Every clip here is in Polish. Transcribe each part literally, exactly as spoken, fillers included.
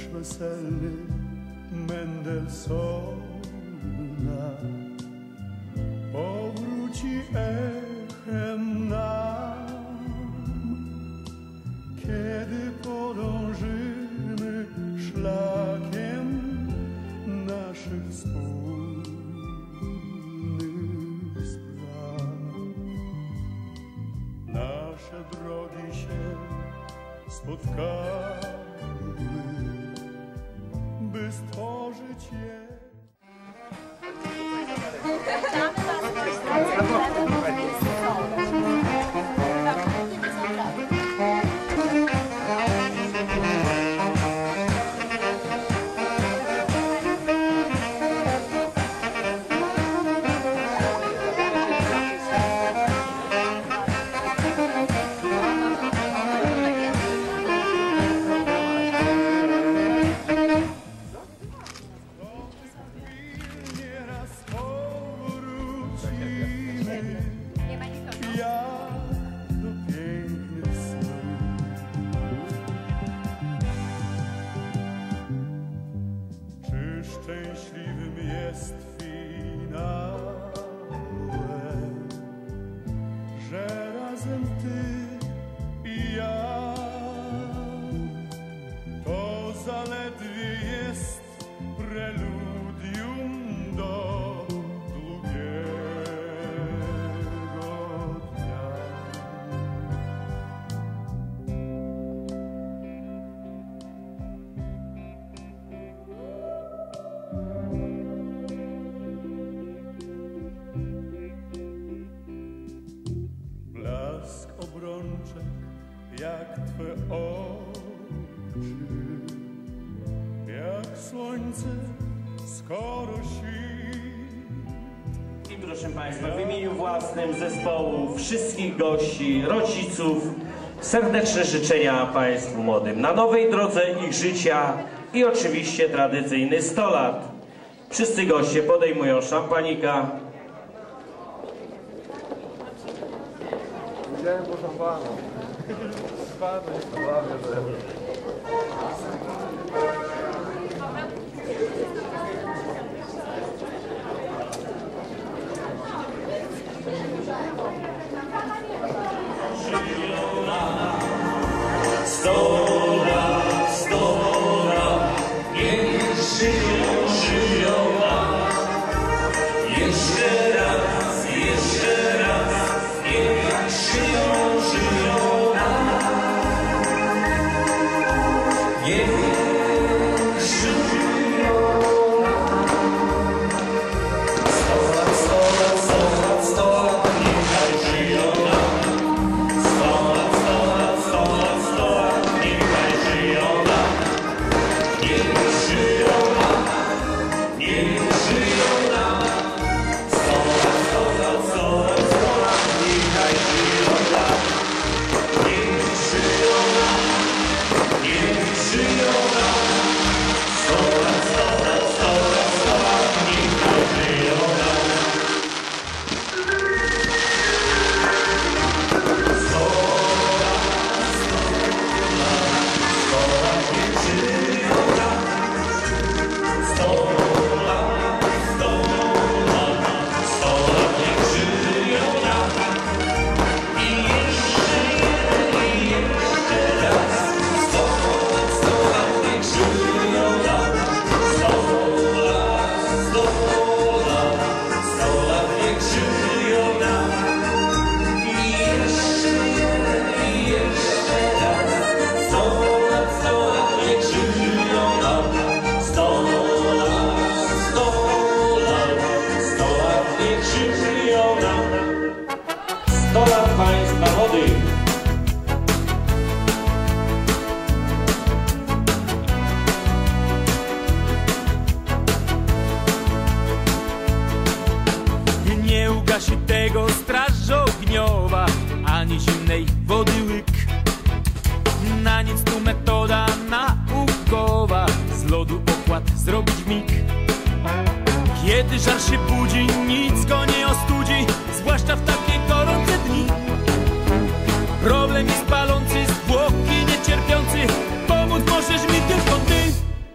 weselny Mendelssohna powróci echem nam, kiedy podążymy szlakiem naszych wspólnych spraw. Nasze drogi się spotkały, by stworzyć je. Szczęśliwym jest finałem, że razem ty i ja. To zaledwie jest preludium do długiego dnia. Blask obrączek jak twe oczy, jak słońce skoro świt. I proszę Państwa, w imieniu własnym zespołu, wszystkich gości, rodziców, serdeczne życzenia Państwu młodym na nowej drodze ich życia i oczywiście tradycyjny sto lat. Wszyscy goście podejmują szampanika. Widziałem po szampana. Spadł, nie pobawię, że... Sto lat, sto lat, niech żyją, żyją nam. Jeszcze raz, jeszcze raz, niech żyją, żyją nam. Niech żyją nam. Sto lat, sto lat, sto lat, sto lat, niechaj żyją nam. Sto lat, sto lat, sto lat, sto lat, niechaj żyją nam. Niech żyją nam, niech żyją nam. Sto lat, sto lat, sto lat, sto lat, niechaj żyją nam. Niech żyją nam, niech żyją nam. Sto lat, sto lat, sto lat, sto lat, niechaj żyją nam. Sto lat, sto lat, niech żyją nam. Sto lat, sto lat, sto lat, niech żyją nam. I jeszcze jeden, i jeszcze raz. Sto lat, sto lat, niech żyją nam. Sto lat, sto lat, sto lat, niech żyją nam. I jeszcze jeden, i jeszcze raz. Sto lat, sto lat, niech żyją nam. Sto lat, sto lat, sto lat, niech żyją nam. sto lat Państwa młodych. Nie ugasi tego straż ogniowa, ani zimnej wody łyk. Na nic tu metoda naukowa, z lodu pokład zrobić w mig. Kiedy żar się budzi, nic go nie ostudzi, zwłaszcza w takie gorące dni. Problem jest palący, zwłoki niecierpiący, pomóc możesz mi tylko ty.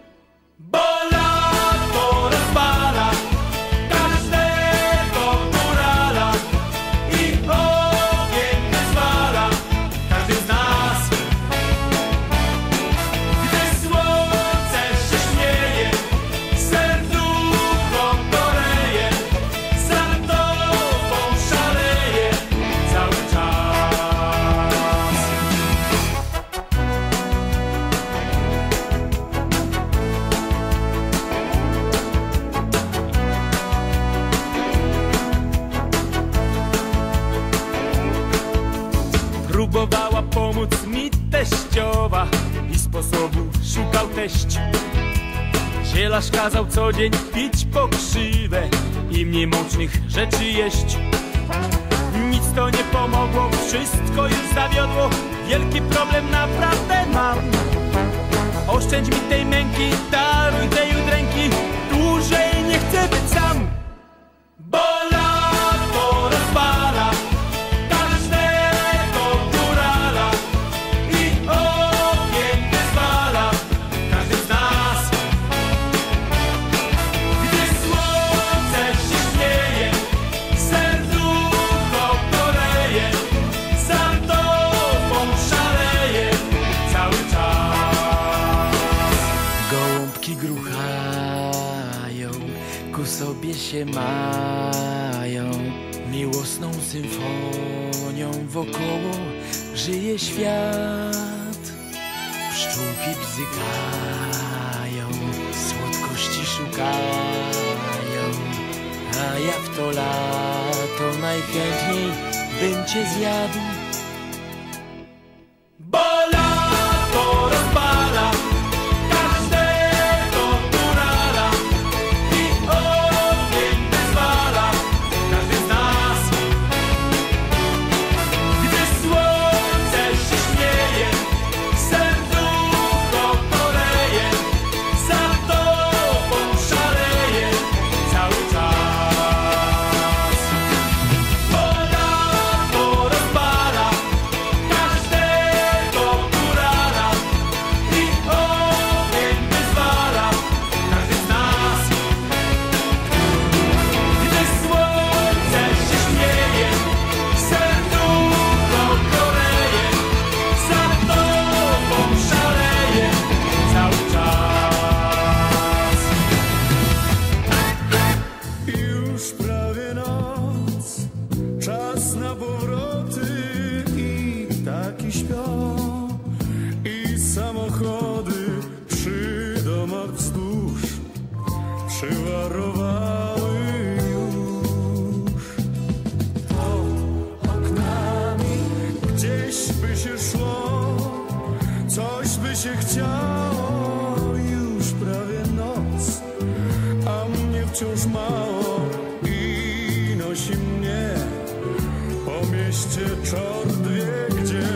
Próbowała pomóc mi teściowa i sposobu szukał teść. Zielarz kazał co dzień pić pokrzywę i mniej mocnych rzeczy jeść. Nic to nie pomogło, wszystko już zawiodło. Wielki problem naprawdę mam. Oszczędź mi tej męki, daruj tej udręki. Dłużej nie chcę być sam. Bo lato rozpala każdego górala i ogień wyzwala każdy z nas. Gdy słońce się śmieje, serducho goreje, za tobą szaleje cały czas. Gołąbki gruchają, ku sobie się mają, miłosną symfonią wokoło żyje świat. Pszczółki bzykają, słodkości szukają, a ja w to lato najchętniej bym cię zjadł. Bo lato rozpala każdego górala i ogień wyzwala każdy z nas. Gdy słońce się śmieje, serducho goreje, za tobą szaleje cały czas. Bo lato rozpala każdego górala i ogień wyzwala każdy z nas. Gdy słońce się śmieje, serducho goreje, za tobą szaleje cały czas. Już prawie noc, czas na powroty i ptaki śpią, i samochody przy domach wzdłuż przywarowały już. Pod oknami gdzieś by się szło, coś by się chciało. Już prawie noc, a mnie wciąż mało i nosi mnie po mieście czort wie gdzie.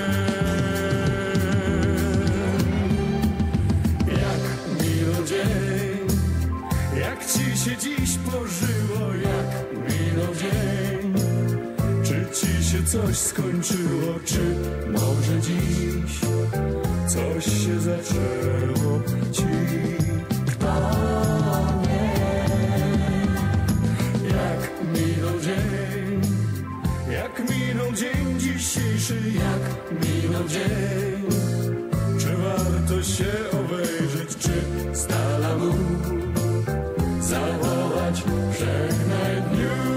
Jak minął dzień, jak ci się dziś pożyło, jak minął dzień, czy ci się coś skończyło, czy może dziś coś się zaczęło ci? Kto wie? Jak minął dzień, jak minął dzień dzisiejszy, jak minął dzień, czy warto się obejrzeć, czy z dala mu zawołać żegnaj dniu?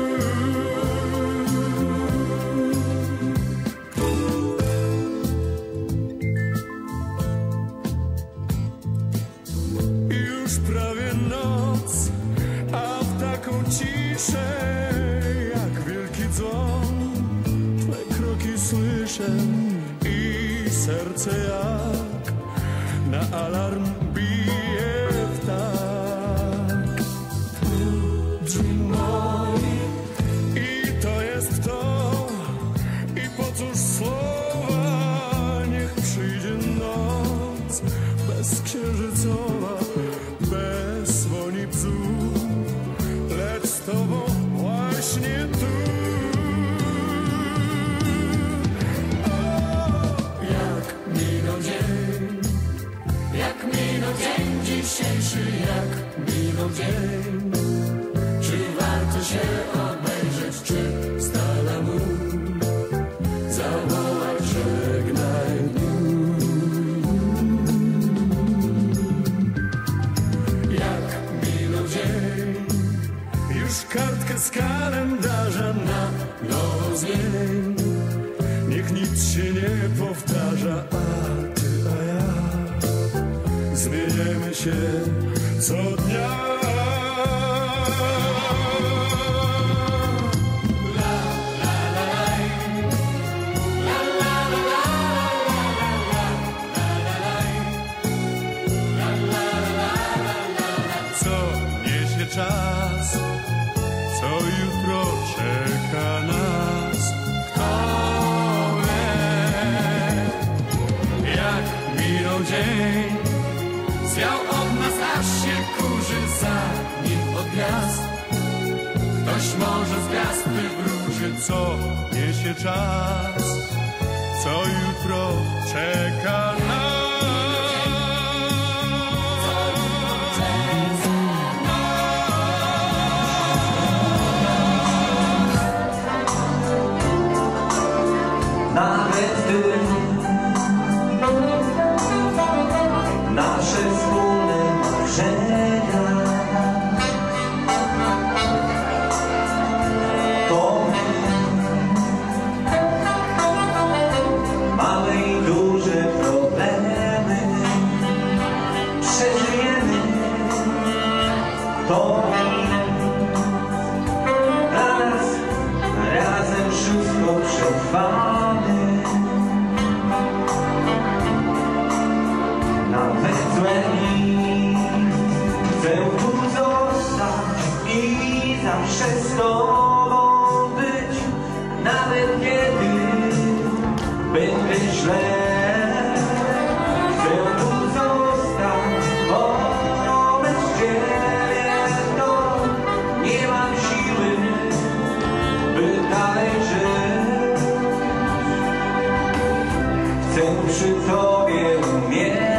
Już prawie noc, a w taką ciszę, jak wielki dzwon, twe kroki słyszę i serce jak na alarm bije w tak. Drzwi moi i to jest to, i po cóż słowa, niech przyjdzie noc bezksiężycowa, bez dzwoni bzów, lecz z tobą właśnie tu. O, jak minął dzień, jak minął dzień dzisiejszy, jak minął dzień, czy warto się obejrzeć, czy z dala mu zawołać żegnaj dniu? Jak minął dzień, już kartkę z kalendarza na nowo zmień. Niech nic się nie powtarza, a ty, a ja zmieniamy się co dnia. La, la, la, la, la, la, dzień. Zwiał od nas, aż się kurzy, za nim od gwiazd. Ktoś może z gwiazd wywróży, co niesie czas, co jutro czeka nas. Nawet gdy nasze wspólne marzenia to małe i duże problemy przeżyjemy, to dla nas razem wszystko przetrwamy. Nawet złe dni chcę tu zostać i zawsze z tobą być, nawet kiedy będzie źle. Chcę tu zostać, bo bez ciebie to nie mam siły, by dalej żyć. Chcę przy tobie umierać.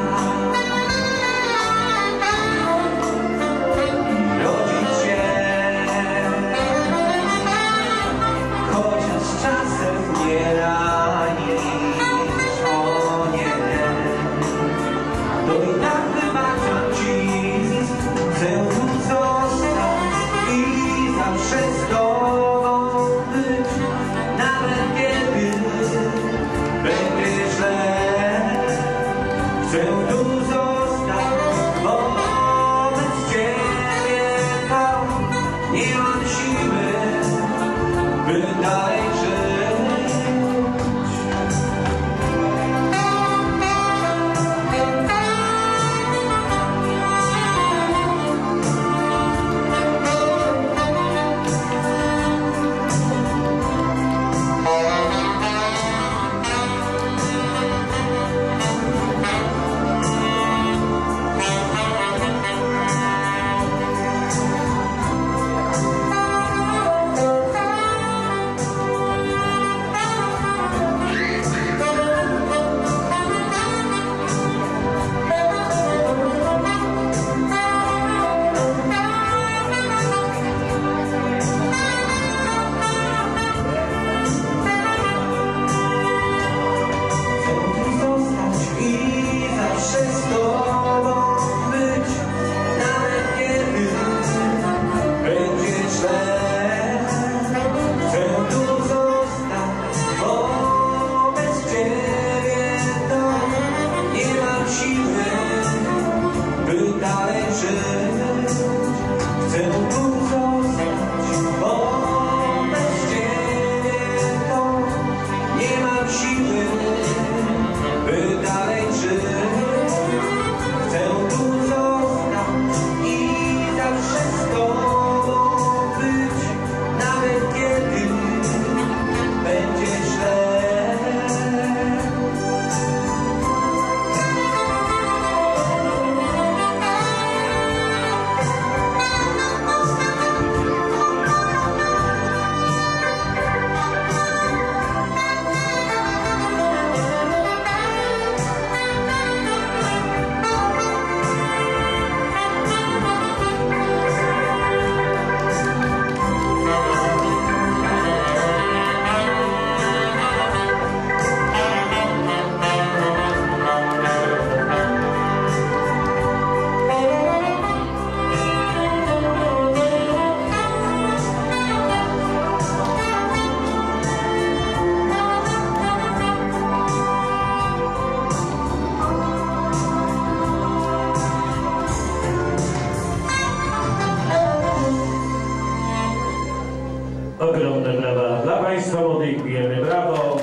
Ogromne brawa dla Państwa młodych, bijemy brawo.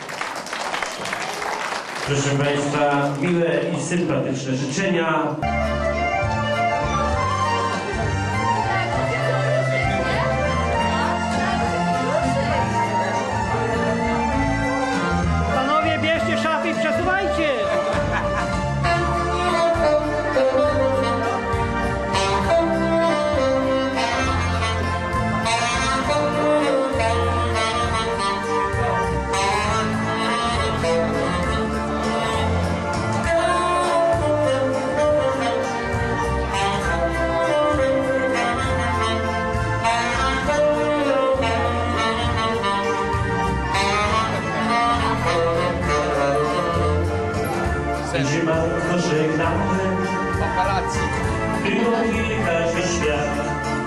Proszę Państwa, miłe i sympatyczne życzenia. Panowie, bierzcie szafy i przesuwajcie! Ziemanko żegnamy, było kilka się świat.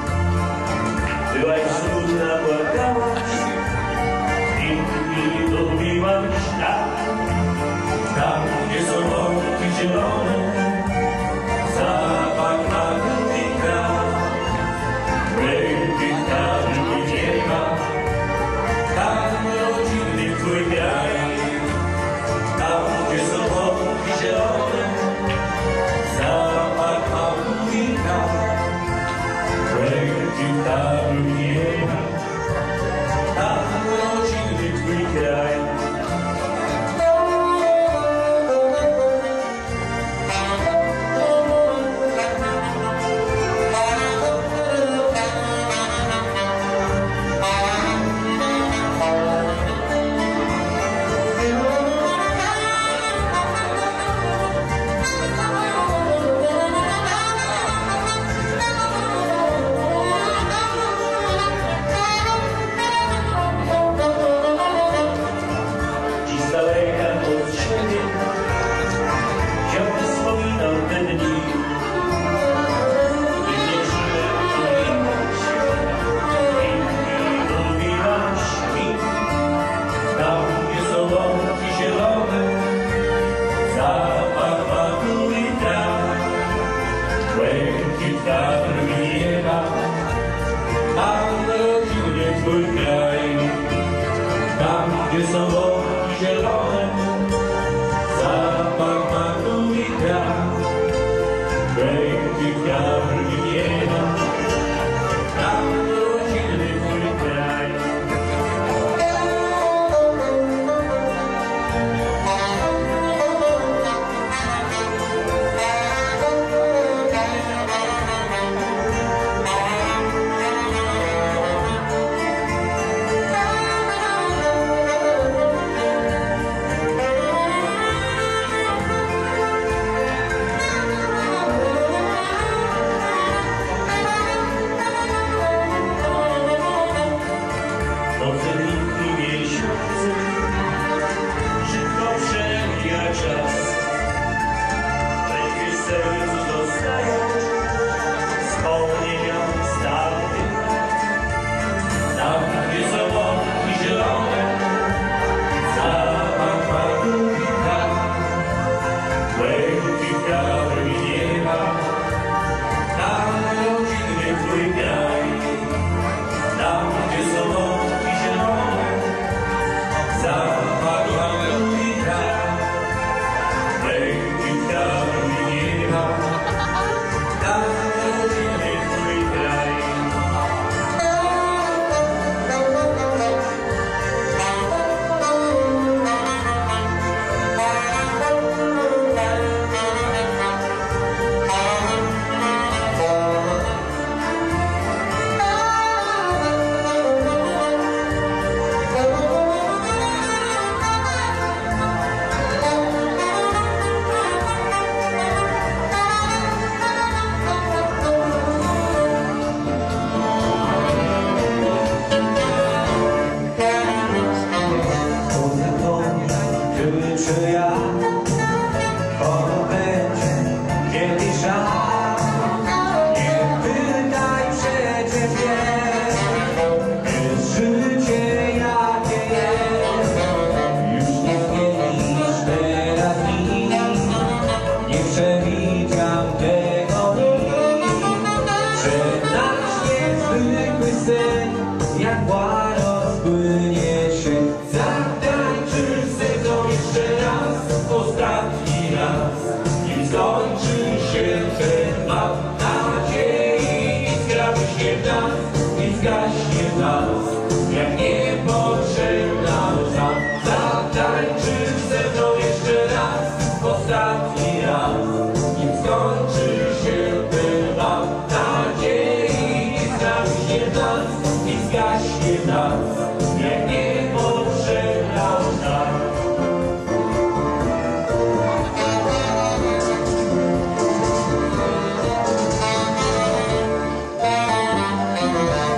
Byłaś smutna, płakałaś i, i lubiłaś tak. Tam, gdzie są łąki zielone, zapach magii traw, błękit kadru nieba, tam rodzinny twój kraj. Tam, gdzie są łąki zielone, zapach magii traw, błękit kadru nieba, tam rodzinny twój kraj.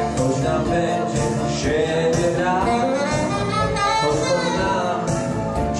Będzie siebie brak,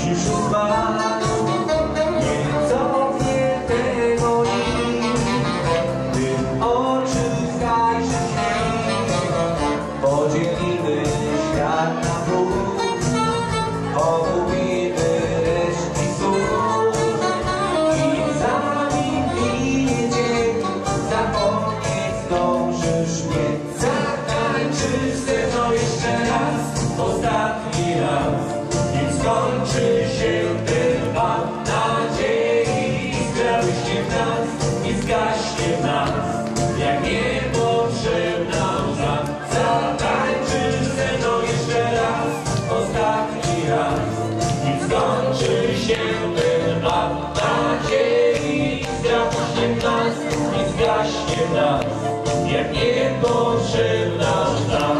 skończy się ten bal nadziei. Iskra rośnie w nas i zgaśnie w nas, jak niepotrzebna łza. Zatańczysz ze mną jeszcze raz, ostatni raz, nim skończy się ten bal nadziei. Iskra rośnie w nas i zgaśnie w nas, jak niepotrzebna łza.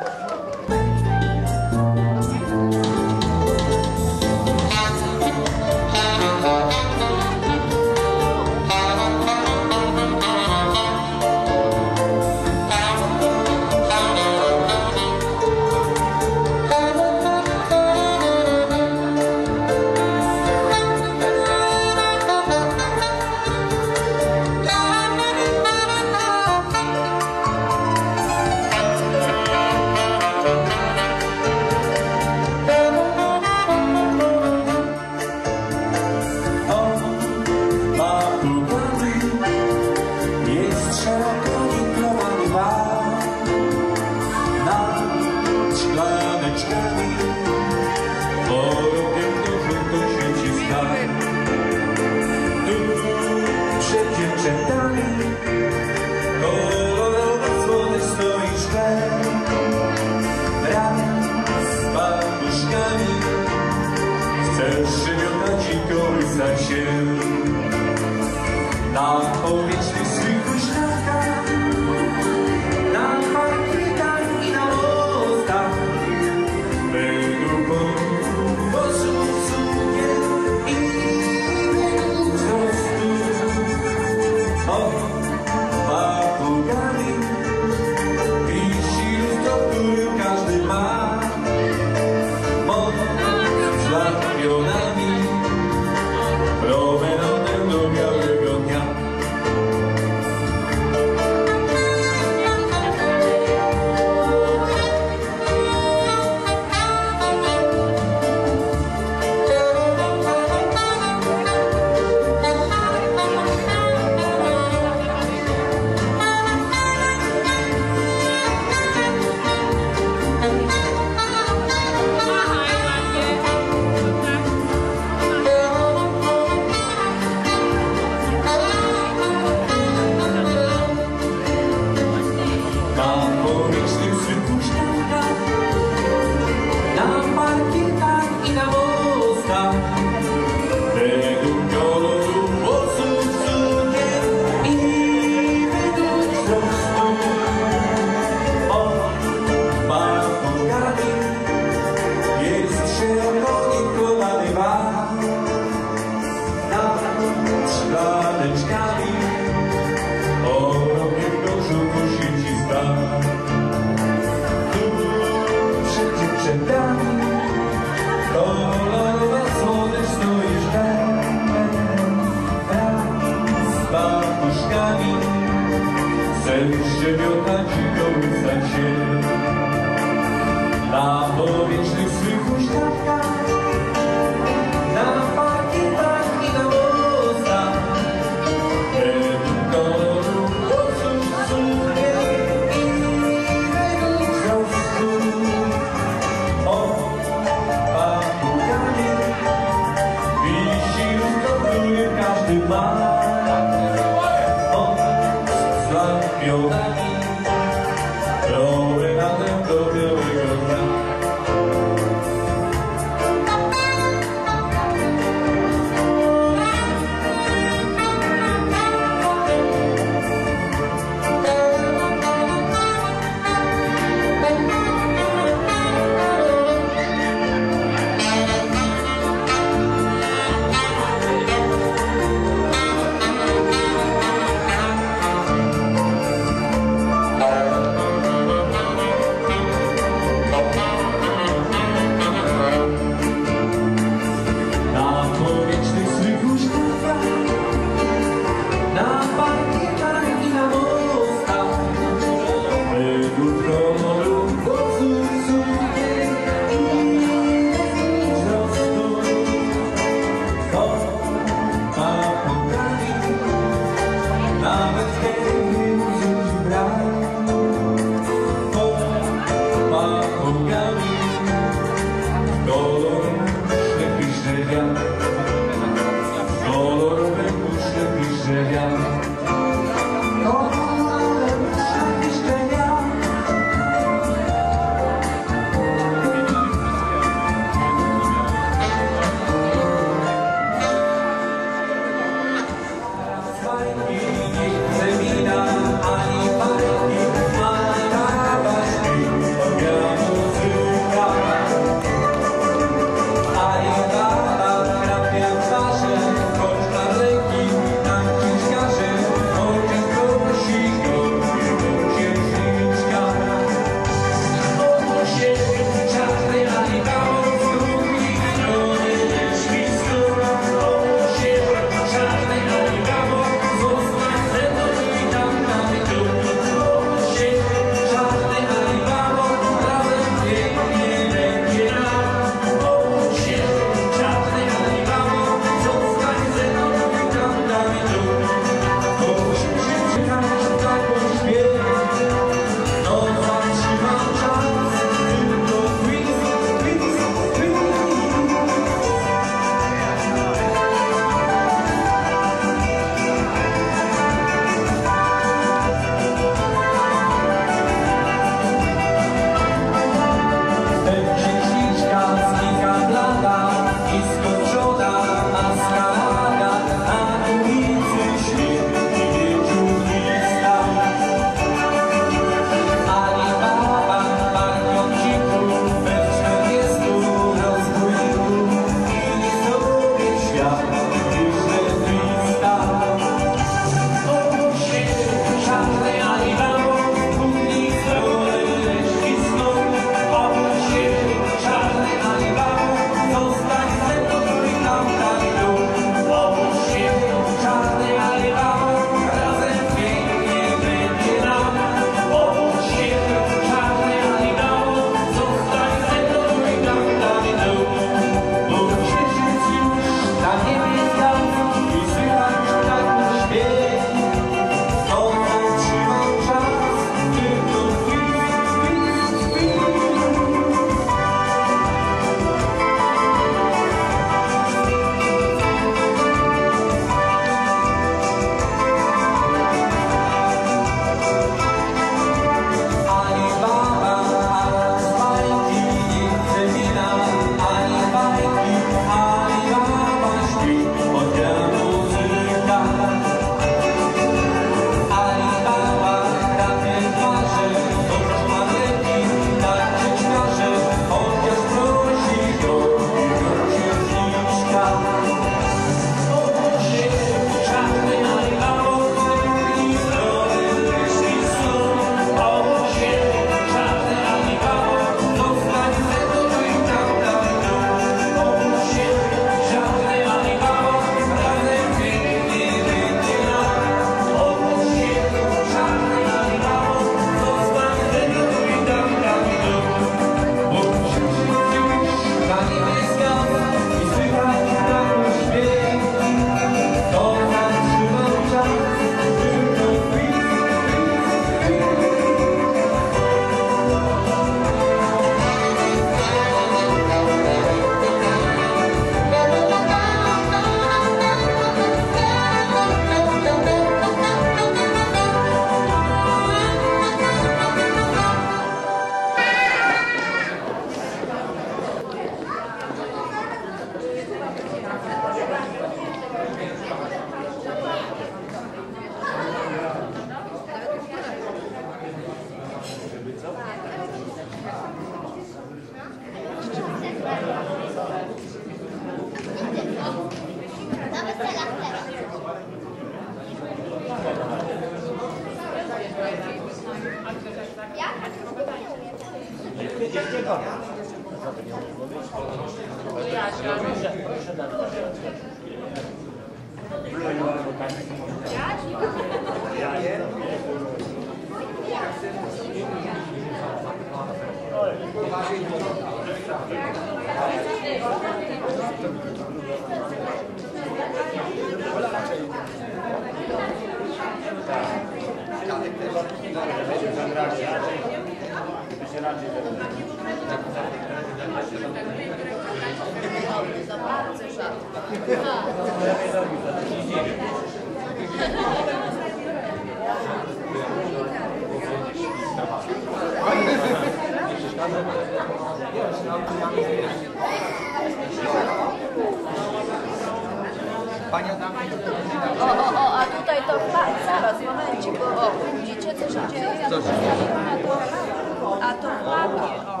O, o, o, a tutaj to pa, zaraz, momencik, bo o, widzicie co się dzieje? Ja to postawiłam, a to, a to łapie, o.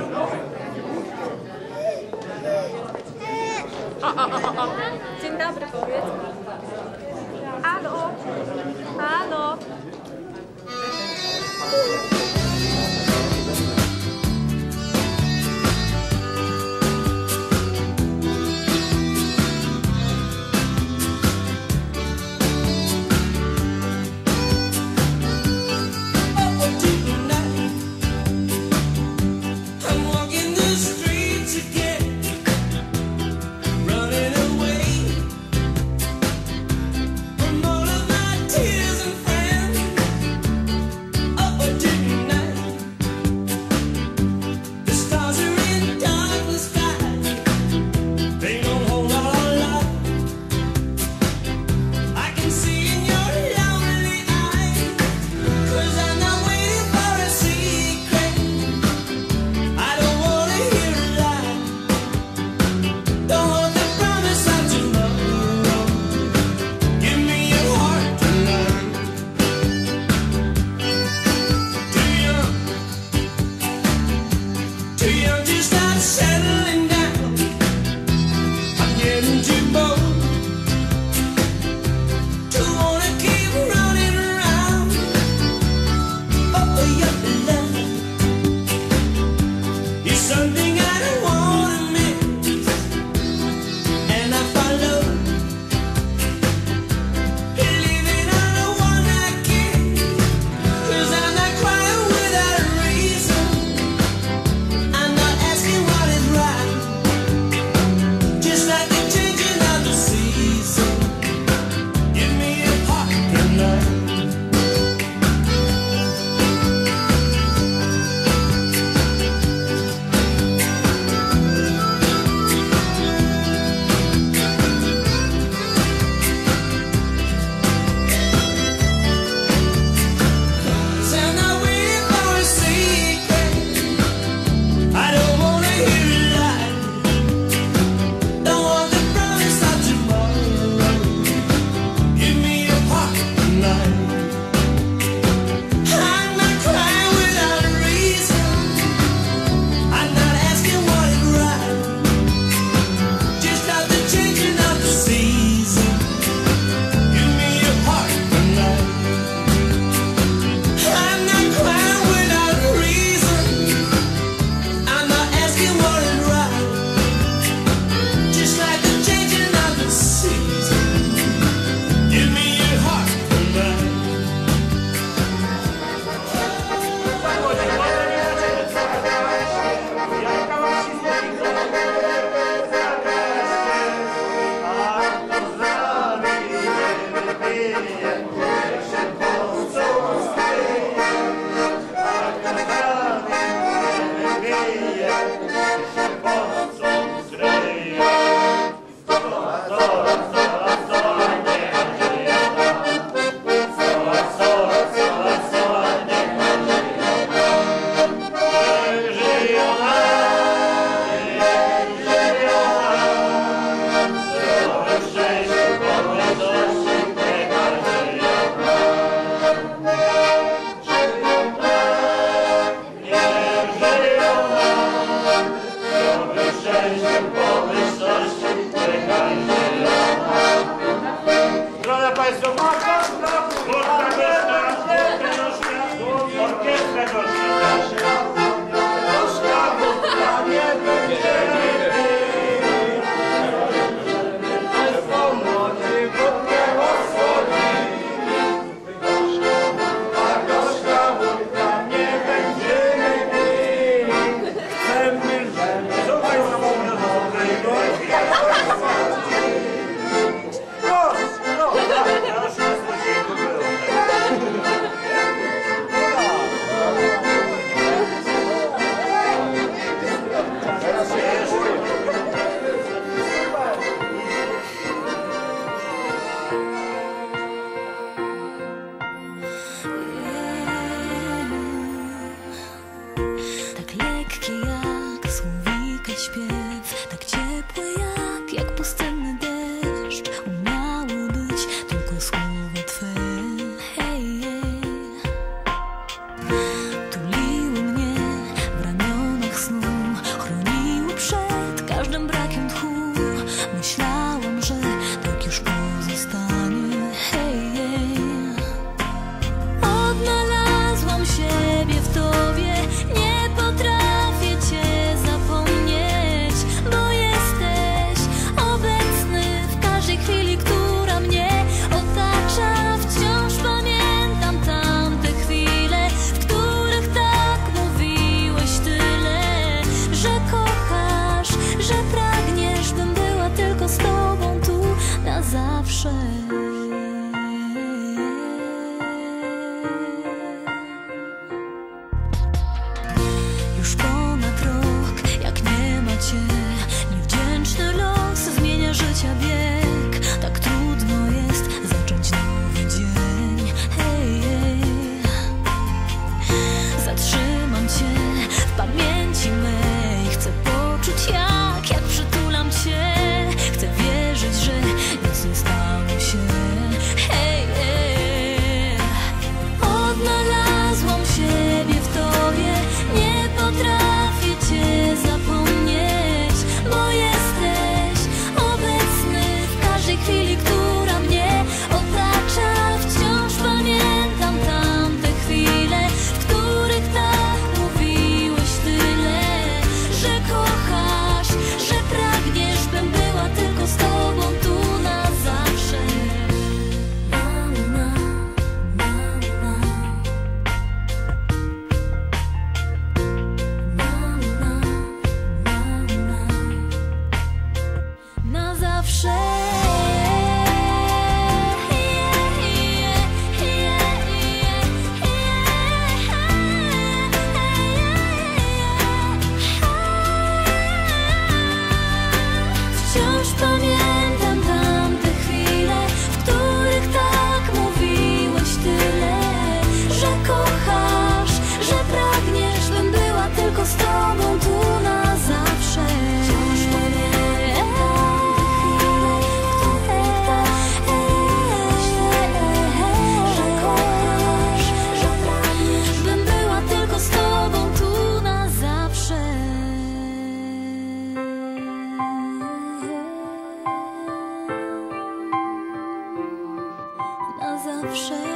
O, o, o, o. Dzień dobry, powiedz. Halo, halo. No, życia bieg, tak trudno jest zacząć nowy dzień. Hej, hej. Zatrzymam cię w pamięci mej, chcę poczuć jak, jak przytulam cię. Chcę wierzyć, że nic nie stało się. Hej, hej. Odnalazłam siebie w tobie, nie potrafię cię zapomnieć, bo jesteś obecny w każdej chwili, która mnie otacza. Wciąż pamiętam tamte chwile, w których tak mówiłeś tyle, że kochasz, że pragniesz, bym była tylko z tobą tu na zawsze. Na, na, na, na. Na, na, na, na. Na zawsze. Wciąż pamiętam tamte chwile, w których tak mówiłeś tyle, że kochasz, że pragniesz, bym była tylko z tobą tu na zawsze. Wciąż pamiętam tamte chwile, że kochasz, że pragniesz, bym była tylko z tobą tu na zawsze. Na zawsze.